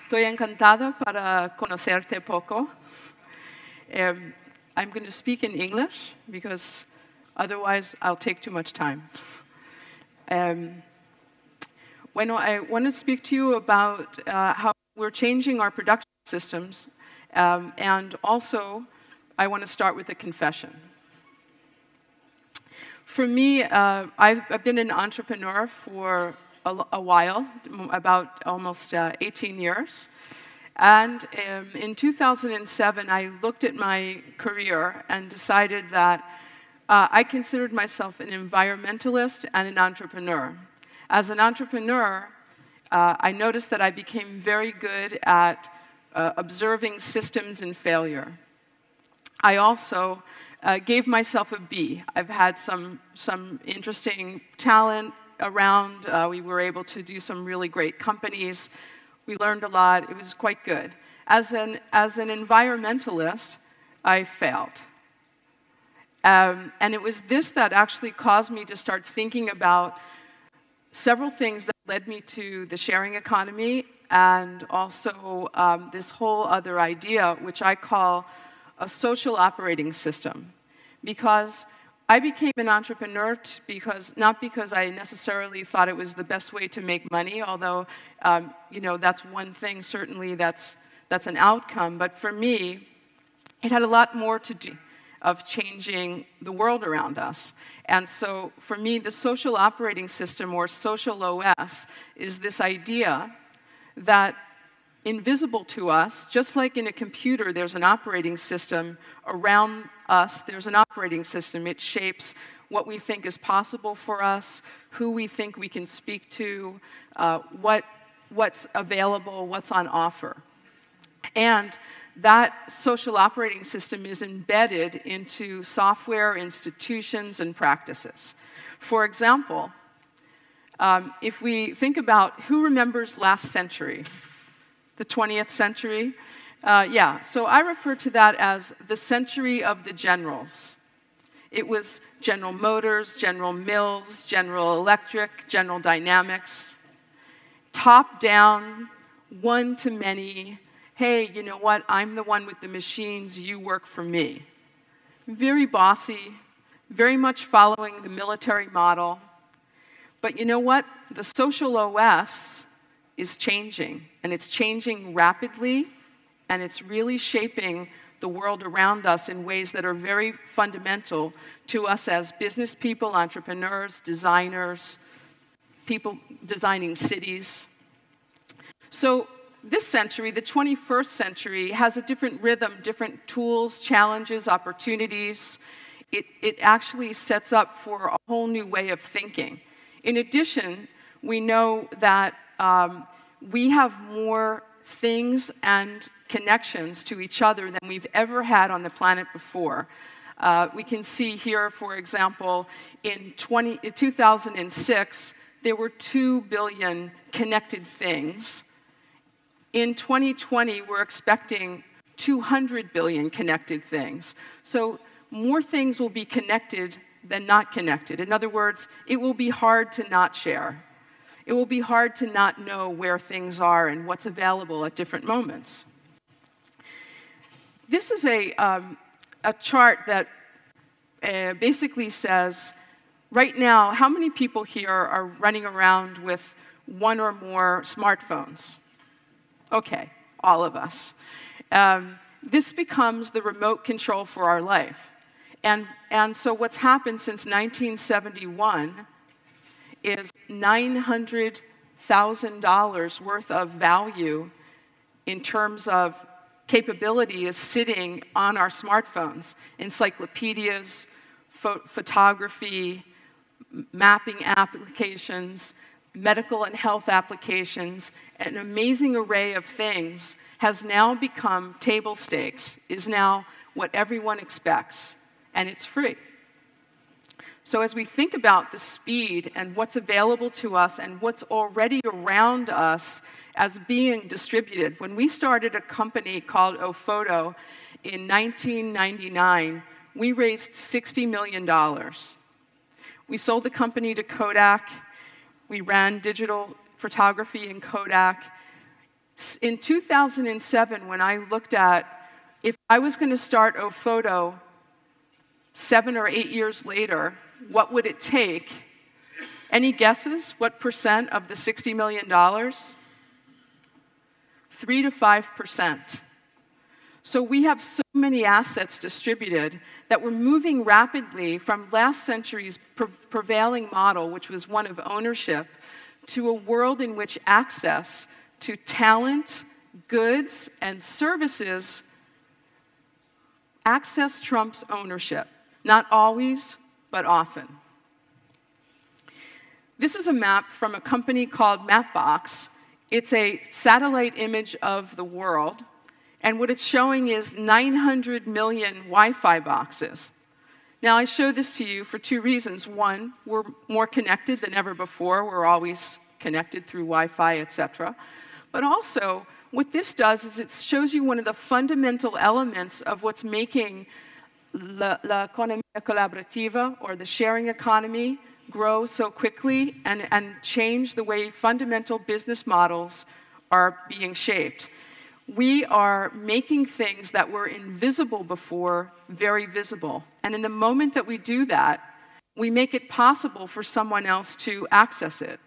Estoy encantada para conocerte poco. I'm going to speak in English because otherwise I'll take too much time. Bueno, I want to speak to you about how we're changing our production systems, and also I want to start with a confession. For me, I've been an entrepreneur for a while, about almost 18 years. And in 2007, I looked at my career and decided that I considered myself an environmentalist and an entrepreneur. As an entrepreneur, I noticed that I became very good at observing systems in failure. I also gave myself a B. I've had some interesting talent around. We were able to do some really great companies. We learned a lot. It was quite good. As an environmentalist, I failed. And it was this that actually caused me to start thinking about several things that led me to the sharing economy and also this whole other idea, which I call a social operating system. Because I became an entrepreneur not because I necessarily thought it was the best way to make money, although that's one thing, certainly that's an outcome. But for me, it had a lot more to do of changing the world around us. And so for me, the social operating system, or social OS, is this idea that invisible to us, just like in a computer, there's an operating system around us, there's an operating system. It shapes what we think is possible for us, who we think we can speak to, what's available, what's on offer. And that social operating system is embedded into software, institutions, and practices. For example, if we think about who remembers last century, the 20th century? So I refer to that as the century of the generals. It was General Motors, General Mills, General Electric, General Dynamics. Top down, one to many. Hey, you know what? I'm the one with the machines, you work for me. Very bossy, very much following the military model. But you know what? The social OS is changing, and it's changing rapidly, and it's really shaping the world around us in ways that are very fundamental to us as business people, entrepreneurs, designers, people designing cities. So this century, the 21st century, has a different rhythm, different tools, challenges, opportunities. It actually sets up for a whole new way of thinking. In addition, we know that we have more things and connections to each other than we've ever had on the planet before. We can see here, for example, in 2006, there were 2 billion connected things. In 2020, we're expecting 200 billion connected things. So more things will be connected than not connected. In other words, it will be hard to not share. It will be hard to not know where things are and what's available at different moments. This is a chart that basically says, right now, how many people here are running around with one or more smartphones? Okay, all of us. This becomes the remote control for our life. And so what's happened since 1971 is $900,000 worth of value in terms of capability is sitting on our smartphones. Encyclopedias, photography, mapping applications, medical and health applications, an amazing array of things has now become table stakes, is now what everyone expects, and it's free. So as we think about the speed and what's available to us and what's already around us as being distributed, when we started a company called Ophoto in 1999, we raised $60 million. We sold the company to Kodak. We ran digital photography in Kodak. In 2007, when I looked at if I was going to start Ophoto 7 or 8 years later, what would it take? Any guesses? What percent of the $60 million? 3 to 5%. So we have so many assets distributed that we're moving rapidly from last century's prevailing model, which was one of ownership, to a world in which access to talent, goods, and services, access trumps ownership. Not always, but often. This is a map from a company called Mapbox. It's a satellite image of the world. And what it's showing is 900 million Wi-Fi boxes. Now, I show this to you for two reasons. One, we're more connected than ever before. We're always connected through Wi-Fi, etc. But also, what this does is it shows you one of the fundamental elements of what's making la economía colaborativa, or the sharing economy, grow so quickly and change the way fundamental business models are being shaped. We are making things that were invisible before very visible. And in the moment that we do that, we make it possible for someone else to access it.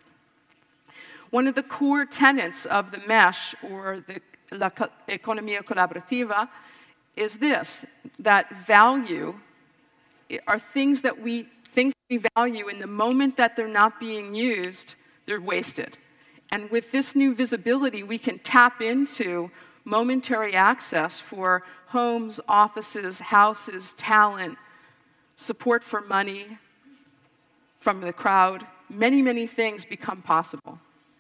One of the core tenets of the mesh, or the la economía colaborativa, is this, that value are things that we value. In the moment that they're not being used, they're wasted. And with this new visibility, we can tap into momentary access for homes, offices, houses, talent, support for money from the crowd. Many, many things become possible.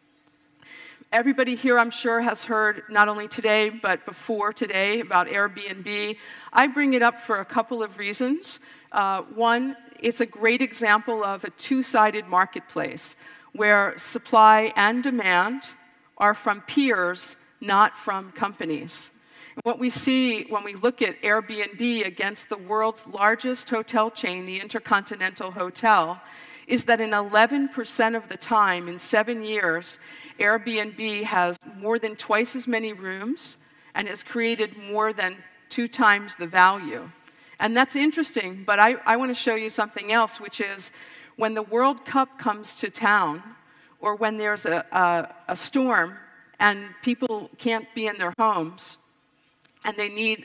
Everybody here, I'm sure, has heard, not only today, but before today, about Airbnb. I bring it up for a couple of reasons. One, it's a great example of a two-sided marketplace where supply and demand are from peers, not from companies. And what we see when we look at Airbnb against the world's largest hotel chain, the Intercontinental Hotel, is that in 11% of the time, in 7 years, Airbnb has more than twice as many rooms and has created more than 2 times the value. And that's interesting, but I want to show you something else, which is when the World Cup comes to town, or when there's a storm and people can't be in their homes, and they need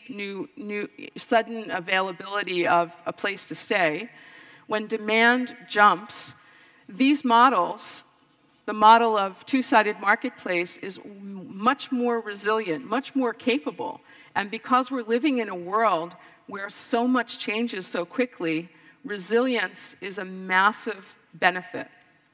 sudden availability of a place to stay, when demand jumps, these models, the model of two-sided marketplace, is much more resilient, much more capable. And because we're living in a world where so much changes so quickly, resilience is a massive benefit.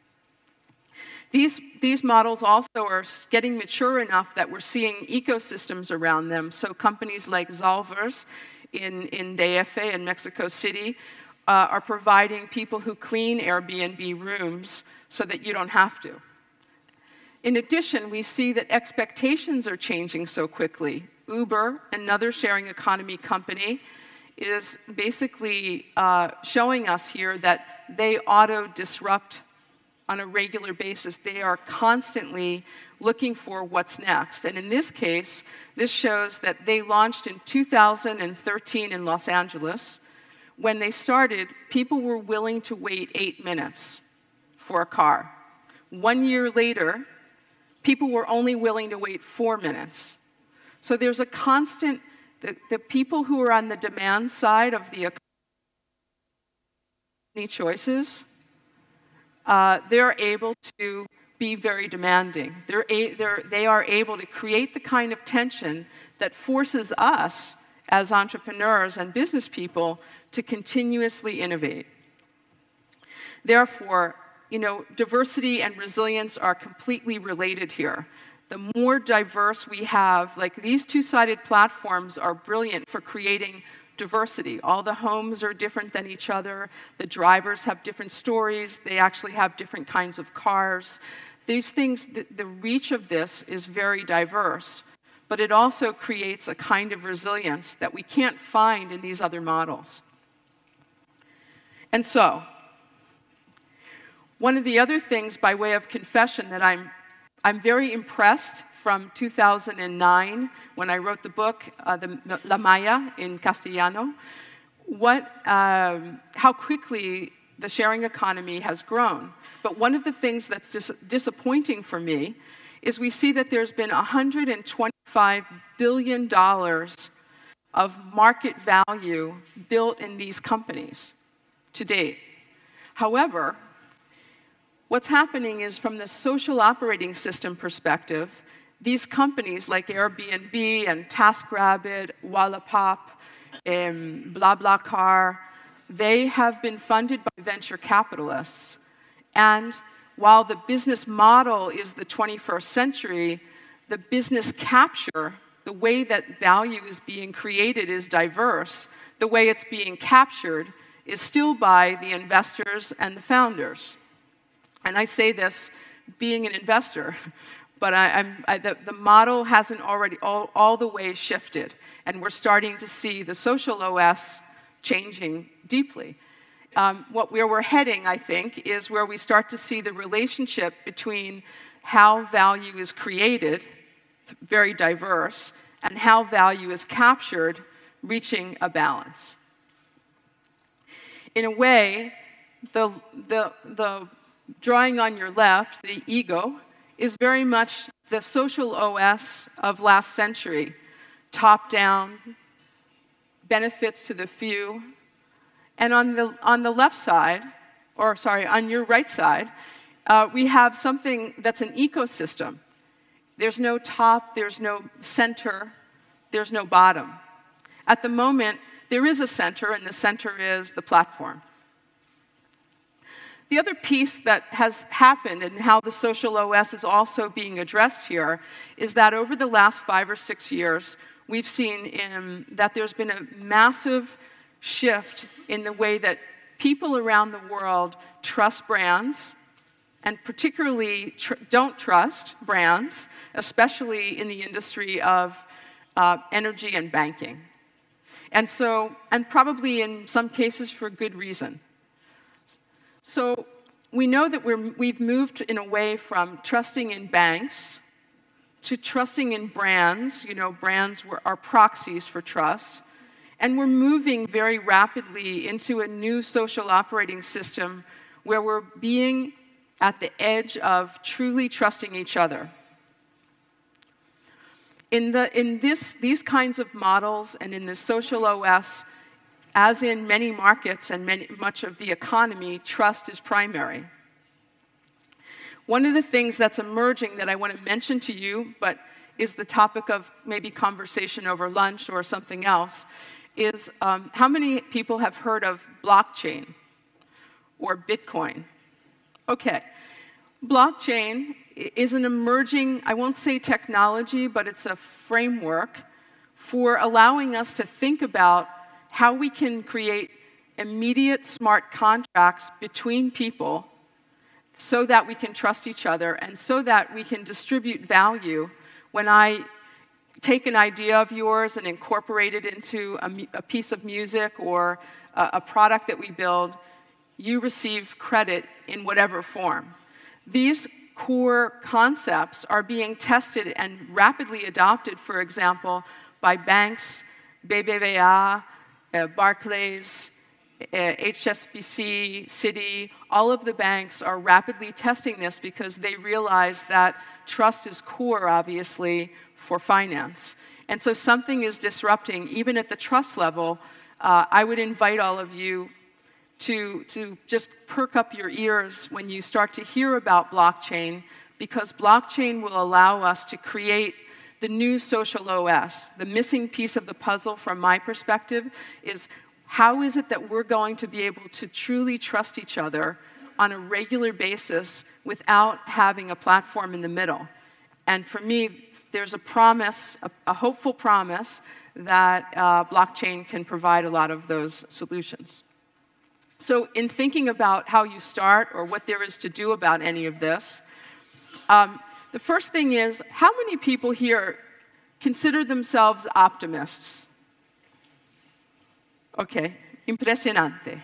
These models also are getting mature enough that we're seeing ecosystems around them. So companies like Zolvers in DF in Mexico City are providing people who clean Airbnb rooms so that you don't have to. In addition, we see that expectations are changing so quickly. Uber, another sharing economy company, is basically showing us here that they auto-disrupt on a regular basis. They are constantly looking for what's next. And in this case, this shows that they launched in 2013 in Los Angeles. When they started, people were willing to wait 8 minutes for a car. 1 year later, people were only willing to wait 4 minutes. So there's a constant, the people who are on the demand side of the economy choices, they're able to be very demanding. They are able to create the kind of tension that forces us as entrepreneurs and business people to continuously innovate. Therefore, diversity and resilience are completely related here. The more diverse we have, like these two-sided platforms are brilliant for creating diversity. All the homes are different than each other. The drivers have different stories. They actually have different kinds of cars. These things, the reach of this is very diverse, but it also creates a kind of resilience that we can't find in these other models. And so, one of the other things, by way of confession, that I'm I'm very impressed from 2009, when I wrote the book, La Maya in Castellano, how quickly the sharing economy has grown. But one of the things that's disappointing for me is we see that there's been $125 billion of market value built in these companies to date. However, what's happening is, from the social operating system perspective, these companies like Airbnb and TaskRabbit, Wallapop, BlaBlaCar, they have been funded by venture capitalists. And while the business model is the 21st century, the business capture, the way that value is being created is diverse. The way it's being captured is still by the investors and the founders. And I say this being an investor, but the model hasn't already all the way shifted. And we're starting to see the social OS changing deeply. Where we're heading, I think, is where we start to see the relationship between how value is created, very diverse, and how value is captured, reaching a balance. In a way, the drawing on your left, the ego, is very much the social OS of last century. Top-down, benefits to the few. And on the left side, or sorry, on your right side, we have something that's an ecosystem. There's no top, there's no center, there's no bottom. At the moment, there is a center, and the center is the platform. The other piece that has happened, and how the social OS is also being addressed here, is that over the last 5 or 6 years, we've seen that there's been a massive shift in the way that people around the world trust brands, and particularly don't trust brands, especially in the industry of energy and banking. And probably in some cases for good reason. So we know that we've moved in a way from trusting in banks to trusting in brands. You know, brands are proxies for trust. And we're moving very rapidly into a new social operating system where we're being at the edge of truly trusting each other. In these kinds of models and in the social OS, as in many markets and much of the economy, trust is primary. One of the things that's emerging that I want to mention to you, but is the topic of maybe conversation over lunch or something else, is how many people have heard of blockchain or Bitcoin? Okay. Blockchain is an emerging, I won't say technology, but it's a framework for allowing us to think about how we can create immediate smart contracts between people so that we can trust each other and so that we can distribute value. When I take an idea of yours and incorporate it into a piece of music or a product that we build, you receive credit in whatever form. These core concepts are being tested and rapidly adopted, for example, by banks, BBVA, Barclays, HSBC, Citi. All of the banks are rapidly testing this because they realize that trust is core, obviously, for finance. And so something is disrupting, even at the trust level. I would invite all of you to just perk up your ears when you start to hear about blockchain, because blockchain will allow us to create the new social OS. The missing piece of the puzzle from my perspective is, how is it that we're going to be able to truly trust each other on a regular basis without having a platform in the middle? And for me, there's a promise, a hopeful promise, that blockchain can provide a lot of those solutions. So in thinking about how you start or what there is to do about any of this, the first thing is, how many people here consider themselves optimists? Okay, impresionante.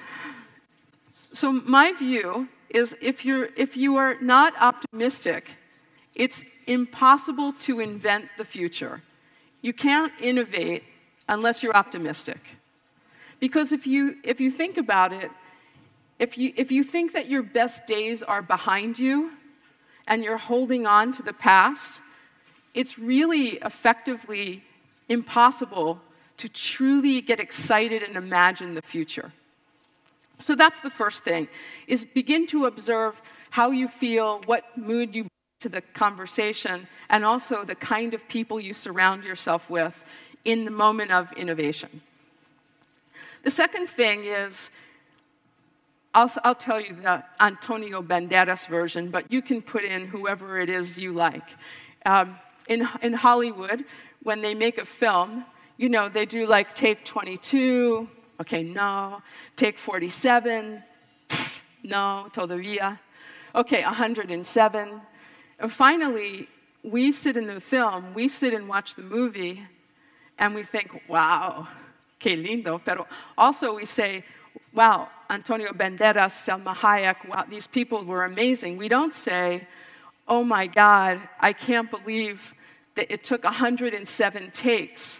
So my view is, if you are not optimistic, It's impossible to invent the future. You can't innovate unless you're optimistic. Because if you think about it, if you think that your best days are behind you and you're holding on to the past, it's really effectively impossible to truly get excited and imagine the future. So that's the first thing, is begin to observe how you feel, what mood you bring to the conversation, and also the kind of people you surround yourself with in the moment of innovation. The second thing is, I'll tell you the Antonio Banderas version, but you can put in whoever it is you like. In Hollywood, when they make a film, you know, they do like take 22, okay, no. Take 47, no, todavía. Okay, 107. And finally, we sit in the film, we sit and watch the movie, and we think, wow, qué lindo. Pero also we say, wow, Antonio Banderas, Salma Hayek, wow, these people were amazing. We don't say, oh my God, I can't believe that it took 107 takes.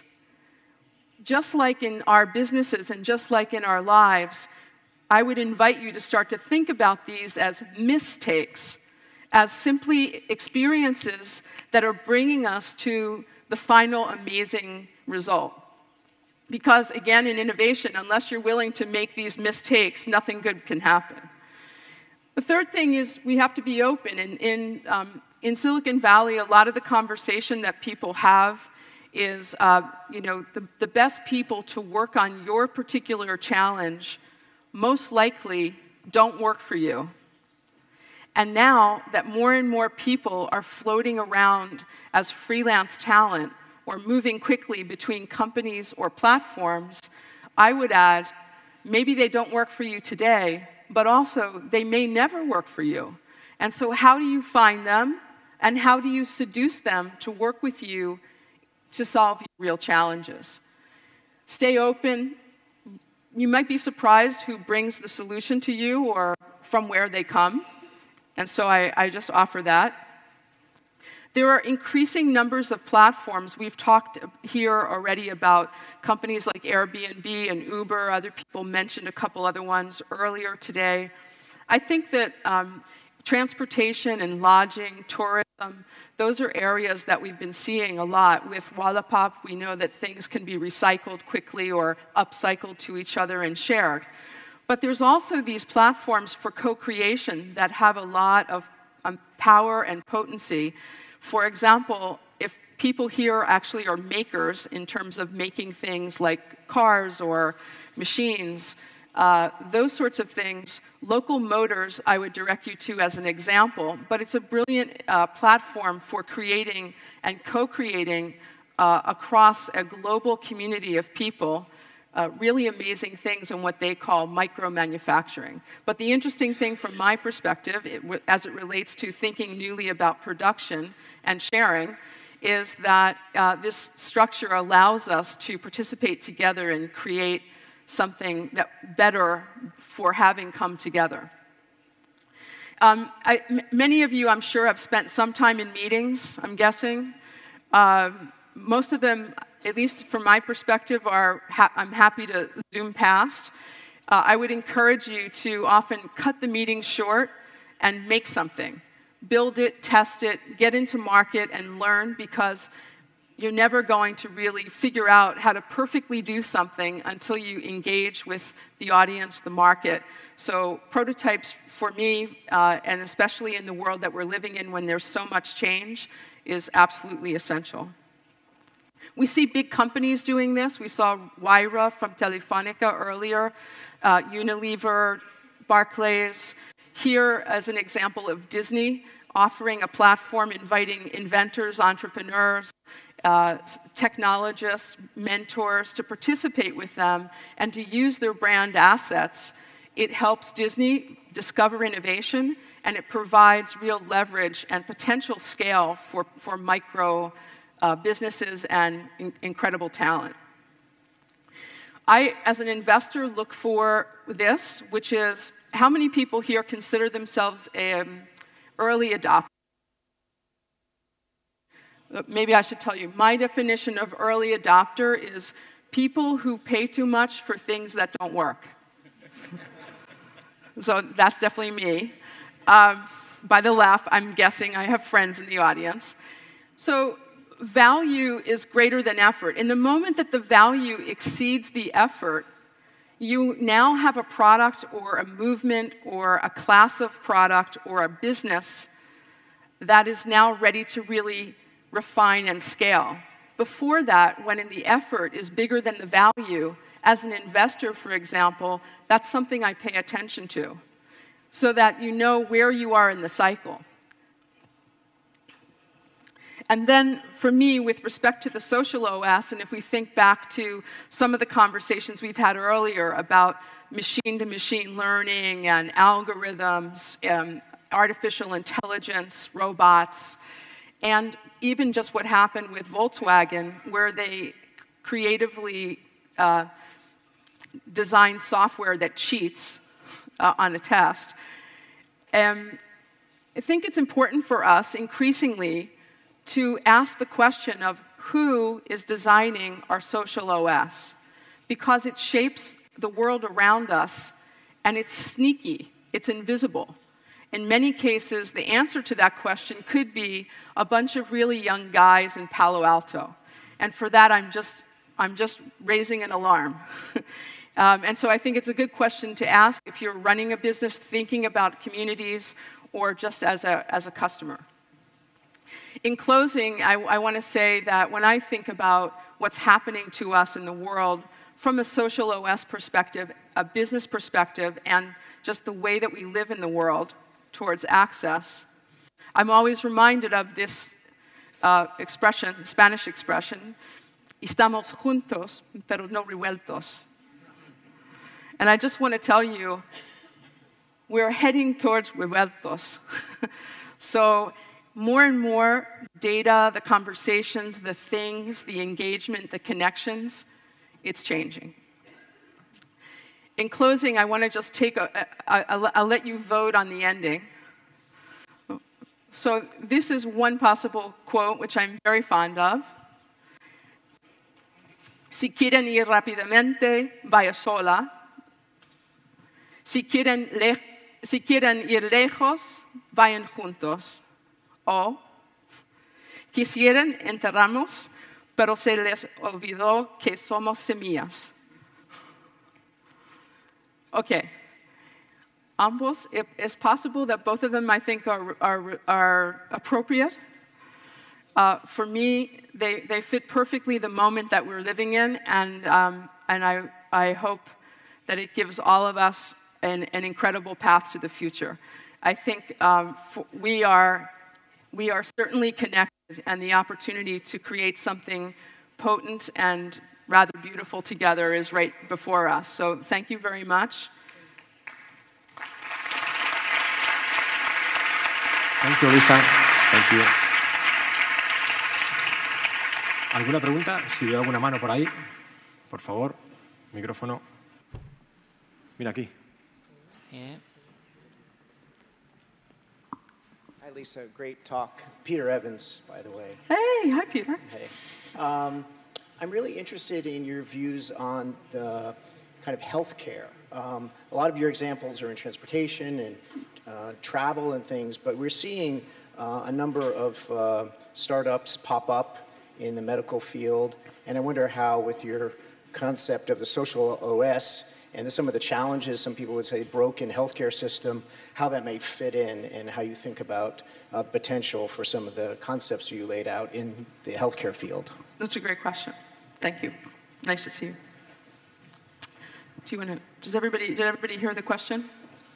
Just like in our businesses and just like in our lives, I would invite you to start to think about these as mistakes, as simply experiences that are bringing us to the final amazing result. Because again, in innovation, unless you're willing to make these mistakes, nothing good can happen. The third thing is we have to be open. In Silicon Valley, a lot of the conversation that people have is, you know, the best people to work on your particular challenge most likely don't work for you. And now that more and more people are floating around as freelance talent or moving quickly between companies or platforms, I would add, maybe they don't work for you today, but also they may never work for you. And so how do you find them, and how do you seduce them to work with you to solve real challenges? Stay open. You might be surprised who brings the solution to you or from where they come. And so I just offer that. There are increasing numbers of platforms. We've talked here already about companies like Airbnb and Uber. Other people mentioned a couple other ones earlier today. I think that transportation and lodging, tourism, those are areas that we've been seeing a lot. With Wallapop, we know that things can be recycled quickly or upcycled to each other and shared. But there's also these platforms for co-creation that have a lot of power and potency. For example, if people here actually are makers in terms of making things like cars or machines, those sorts of things, Local Motors I would direct you to as an example, but it's a brilliant platform for creating and co-creating across a global community of people really amazing things in what they call micro-manufacturing. But the interesting thing from my perspective, as it relates to thinking newly about production and sharing, is that this structure allows us to participate together and create something that better for having come together. Many of you, I'm sure, have spent some time in meetings, I'm guessing. Most of them, at least from my perspective, I'm happy to zoom past. I would encourage you to often cut the meeting short and make something. Build it, test it, get into market and learn, because you're never going to really figure out how to perfectly do something until you engage with the audience, the market. So prototypes for me, and especially in the world that we're living in when there's so much change, is absolutely essential. We see big companies doing this. We saw Wayra from Telefonica earlier, Unilever, Barclays. Here, as an example of Disney, offering a platform inviting inventors, entrepreneurs, technologists, mentors to participate with them and to use their brand assets. It helps Disney discover innovation, and it provides real leverage and potential scale for micro businesses and incredible talent. I, as an investor, look for this, which is how many people here consider themselves an early adopter? maybe I should tell you, my definition of early adopter is people who pay too much for things that don't work. So that's definitely me. By the laugh, I'm guessing I have friends in the audience. So value is greater than effort. In the moment that the value exceeds the effort, you now have a product or a movement or a class of product or a business that is now ready to really refine and scale. Before that, when the effort is bigger than the value, as an investor, for example, that's something I pay attention to, so that you know where you are in the cycle. And then, for me, with respect to the social OS, and if we think back to some of the conversations we've had earlier about machine-to-machine learning and algorithms, artificial intelligence, robots, and even just what happened with Volkswagen, where they creatively designed software that cheats on a test. I think it's important for us, increasingly, to ask the question of who is designing our social OS, because it shapes the world around us, and it's sneaky, it's invisible. In many cases, the answer to that question could be a bunch of really young guys in Palo Alto. And for that, I'm just raising an alarm. And so I think it's a good question to ask if you're running a business, thinking about communities, or just as a customer. In closing, I want to say that when I think about what's happening to us in the world from a social OS perspective, a business perspective, and just the way that we live in the world towards access, I'm always reminded of this expression, Spanish expression, estamos juntos, pero no revueltos. And I just want to tell you, we're heading towards revueltos. So more and more data, the conversations, the things, the engagement, the connections, it's changing. In closing, I want to just take I'll let you vote on the ending. So this is one possible quote, which I'm very fond of. Si quieren ir rápidamente, vaya sola. Si quieren ir lejos, vayan juntos. O, quisieran enterrarnos, pero se les olvidó que somos semillas. Okay. Ambos, it's possible that both of them, I think, are appropriate. For me, they fit perfectly the moment that we're living in, and I hope that it gives all of us an incredible path to the future. I think we are certainly connected, and the opportunity to create something potent and rather beautiful together is right before us. So thank you very much. Thank you, Lisa. Thank you. ¿Alguna pregunta? Si veo alguna mano por ahí, por favor, micrófono. Mira aquí. Yeah. Hi, Lisa. Great talk. Peter Evans, by the way. Hey, hi, Peter. Hey. I'm really interested in your views on the kind of healthcare. A lot of your examples are in transportation and travel and things, but we're seeing a number of startups pop up in the medical field, and I wonder how, with your concept of the social OS and some of the challenges, some people would say broken healthcare system, how that may fit in and how you think about potential for some of the concepts you laid out in the healthcare field. That's a great question. Thank you. Nice to see you. Did everybody hear the question?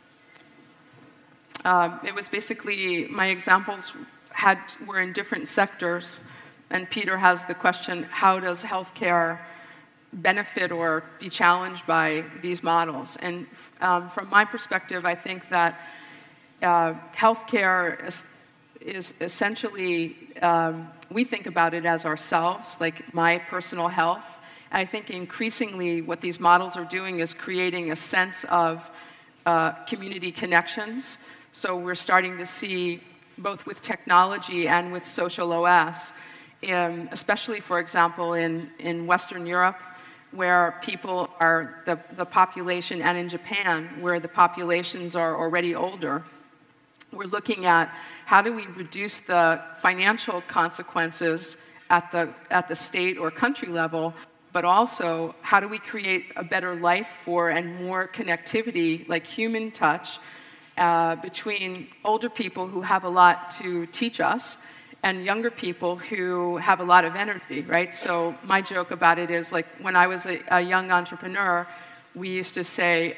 It was basically, my examples were in different sectors, and Peter has the question, how does healthcare benefit or be challenged by these models? And from my perspective, I think that healthcare is essentially, we think about it as ourselves, like my personal health. I think increasingly what these models are doing is creating a sense of community connections. So we're starting to see, both with technology and with social OS, especially, for example, in Western Europe, where people are, the population, and in Japan, where the populations are already older, we're looking at how do we reduce the financial consequences at the state or country level, but also how do we create a better life for and more connectivity, like human touch, between older people who have a lot to teach us and younger people who have a lot of energy, right? So my joke about it is, like, when I was a young entrepreneur, we used to say,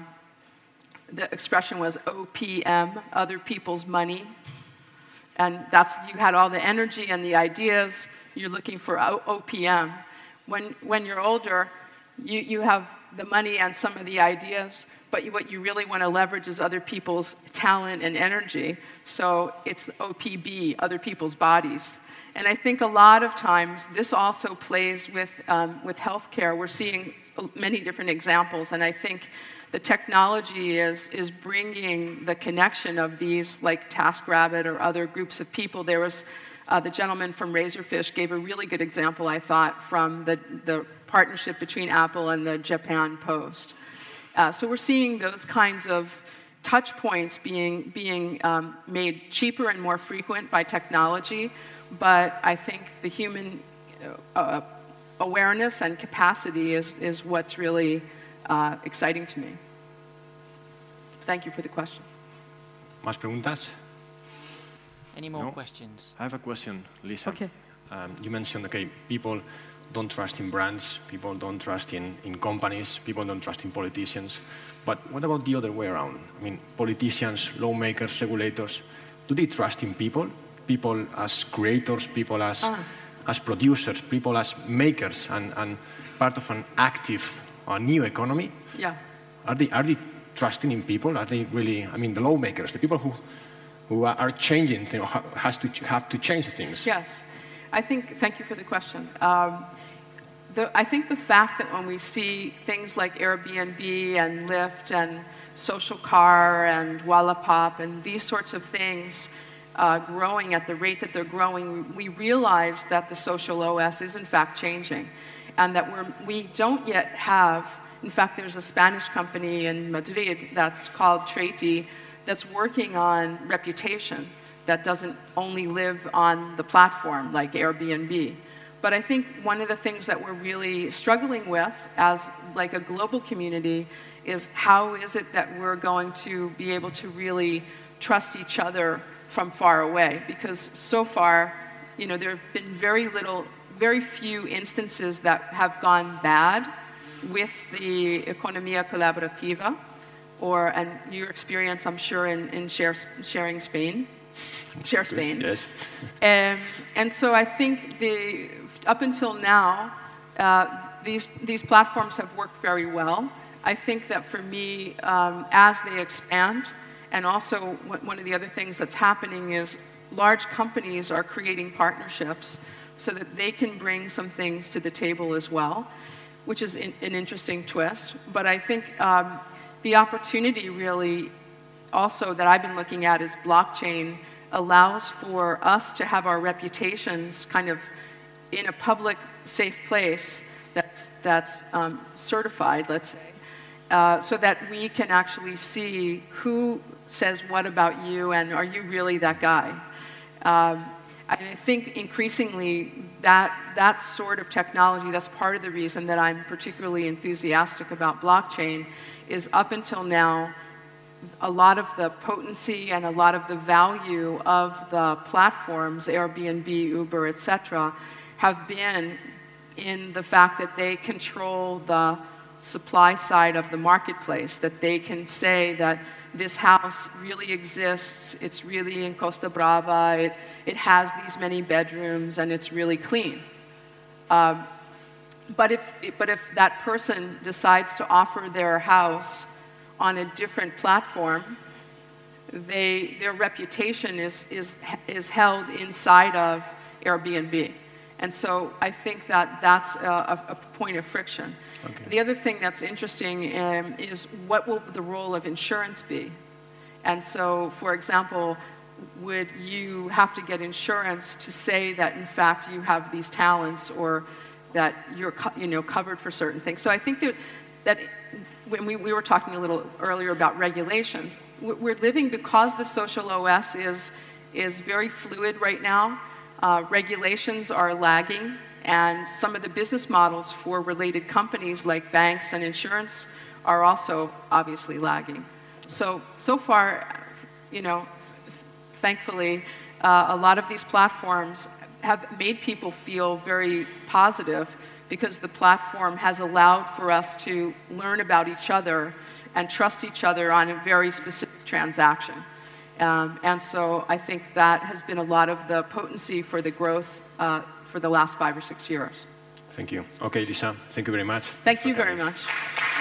the expression was OPM, other people's money. And that's, you had all the energy and the ideas, you're looking for OPM. When you're older, you have the money and some of the ideas, but what you really want to leverage is other people's talent and energy. So it's OPB, other people's bodies. And I think a lot of times this also plays with healthcare. We're seeing many different examples, and I think the technology is bringing the connection of these, like TaskRabbit or other groups of people. There was the gentleman from Razorfish gave a really good example, I thought, from the partnership between Apple and the Japan Post. So we're seeing those kinds of touch points being made cheaper and more frequent by technology, but I think the human awareness and capacity is what's really exciting to me. Thank you for the question. ¿Más preguntas? Any more questions? I have a question, Lisa. Okay. You mentioned, okay, people don't trust in brands, people don't trust in companies, people don't trust in politicians. But what about the other way around? I mean, politicians, lawmakers, regulators, do they trust in people? People as creators, people as producers, people as makers and part of an active or new economy? Yeah. Are they trusting in people? Are they really, I mean, the lawmakers, the people who are changing things, have to change things? Yes. Thank you for the question. I think the fact that when we see things like Airbnb and Lyft and Social Car and Wallapop and these sorts of things growing at the rate that they're growing, we realize that the social OS is in fact changing, and that we don't yet have, in fact, there's a Spanish company in Madrid that's called Treti that's working on reputation that doesn't only live on the platform like Airbnb. But I think one of the things that we're really struggling with as like a global community is how is it that we're going to be able to really trust each other from far away? Because so far, you know, there have been very few instances that have gone bad with the Economía Colaborativa, and your experience, I'm sure, in Sharing Spain. Share Spain. Yes. And so I think up until now, these platforms have worked very well. I think that for me, as they expand, and also one of the other things that's happening is large companies are creating partnerships so that they can bring some things to the table as well, which is an interesting twist. But I think the opportunity really also that I've been looking at is blockchain allows for us to have our reputations kind of in a public, safe place that's certified, let's say, so that we can actually see who says what about you and are you really that guy. I think increasingly that sort of technology, that's part of the reason that I'm particularly enthusiastic about blockchain, is up until now, a lot of the potency and a lot of the value of the platforms, Airbnb, Uber, etc., have been in the fact that they control the supply side of the marketplace, that they can say that this house really exists, it's really in Costa Brava, it has these many bedrooms, and it's really clean. But if that person decides to offer their house on a different platform, their reputation is held inside of Airbnb. And so I think that that's a point of friction. Okay. The other thing that's interesting is what will the role of insurance be? And so, for example, would you have to get insurance to say that in fact you have these talents or that you're covered for certain things. So I think that when we were talking a little earlier about regulations, we're living, because the social OS is very fluid right now. Regulations are lagging, and some of the business models for related companies like banks and insurance are also obviously lagging. So far, thankfully, a lot of these platforms have made people feel very positive, because the platform has allowed for us to learn about each other and trust each other on a very specific transaction. And so I think that has been a lot of the potency for the growth for the last 5 or 6 years. Thank you. Okay, Lisa, thank you very much. Thank you very much.